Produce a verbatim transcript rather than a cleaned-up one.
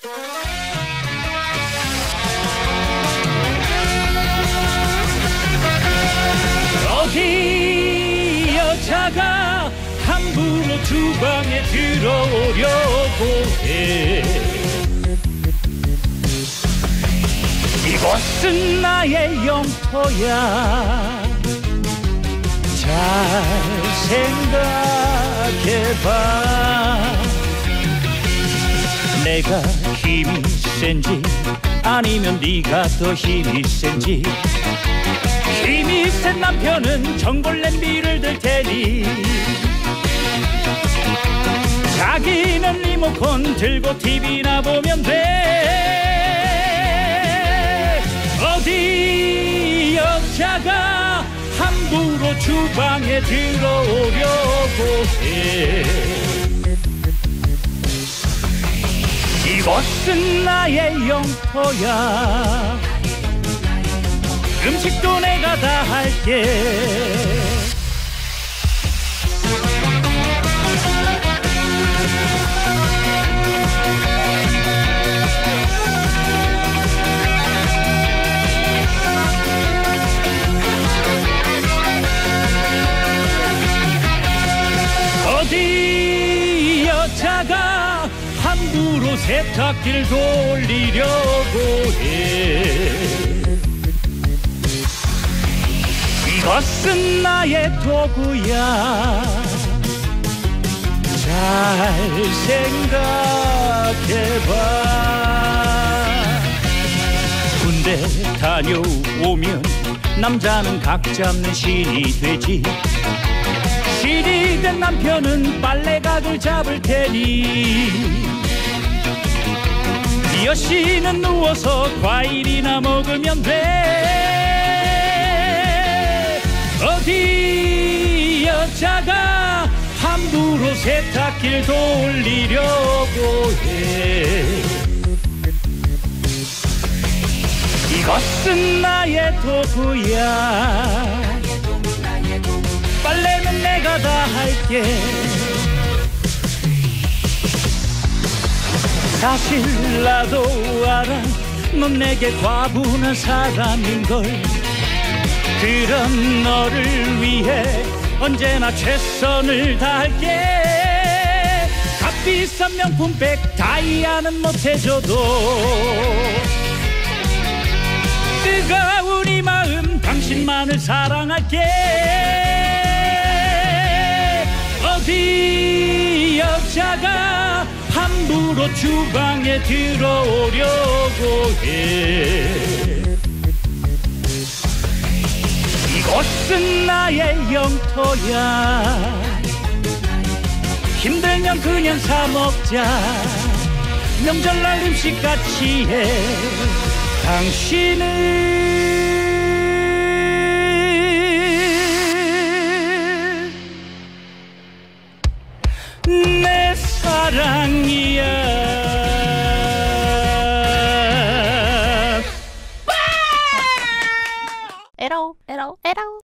어디 여자가 함부로 주방에 들어오려고 해. 이곳은 나의 영토야. 잘 생각해봐. 내가 힘이 센지 아니면 네가 더 힘이 센지. 힘이 센 남편은 전골 냄비를 들 테니 자기는 리모컨 들고 티비나 보면 돼. 어디 여자가 함부로 주방에 들어오려고 해. 이곳은 나의 영토야. 음식도 내가 다 할게. 어디 여자가 함부로 세탁기를 돌리려고 해. 이것은 나의 도구야. 잘 생각해봐. 군대 다녀오면 남자는 각 잡는 신이 되지. 신이 된 남편은 빨래각을 잡을 테니 여신은 누워서 과일이나 먹으면 돼. 어디 여자가 함부로 세탁기를 돌리려고 해. 이것은 나의 도구야. 빨래는 내가 다 할게. 사실 나도 알아. 넌 내게 과분한 사람인걸. 그런 너를 위해 언제나 최선을 다할게. 값비싼 명품백 다이아는 못해줘도 뜨거운 이 마음 당신만을 사랑할게. 어디 여자가 함부로 주방에 들어오려고 해. 이곳은 나의 영토야. 힘들면 그냥 사 먹자. 명절날 음식 같이 해. 당신은 내 사랑이야. 에러 에러 에러